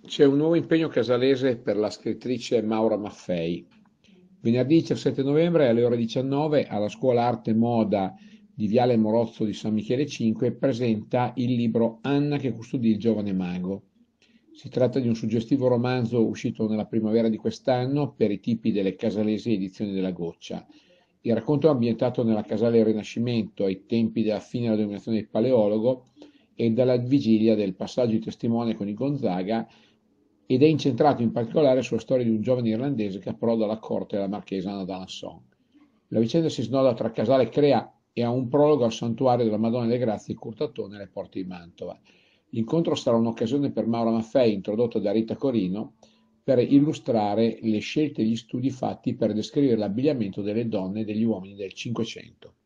C'è un nuovo impegno casalese per la scrittrice Maura Maffei. Venerdì 17 novembre alle ore 19 alla Scuola Arte e Moda di Viale Morozzo di San Michele 5 presenta il libro Anna che custodì il giovane mago. Si tratta di un suggestivo romanzo uscito nella primavera di quest'anno per i tipi delle casalesi edizioni della Goccia. Il racconto è ambientato nella Casale Rinascimento ai tempi della fine della dominazione del Paleologo e dalla vigilia del passaggio di testimone con i Gonzaga ed è incentrato in particolare sulla storia di un giovane irlandese che approda alla corte della marchesa Anna d'Alençon. La vicenda si snoda tra Casale Crea e ha un prologo al santuario della Madonna delle Grazie di Curtatone alle porte di Mantova. L'incontro sarà un'occasione per Maura Maffei, introdotta da Rita Corino, per illustrare le scelte e gli studi fatti per descrivere l'abbigliamento delle donne e degli uomini del Cinquecento.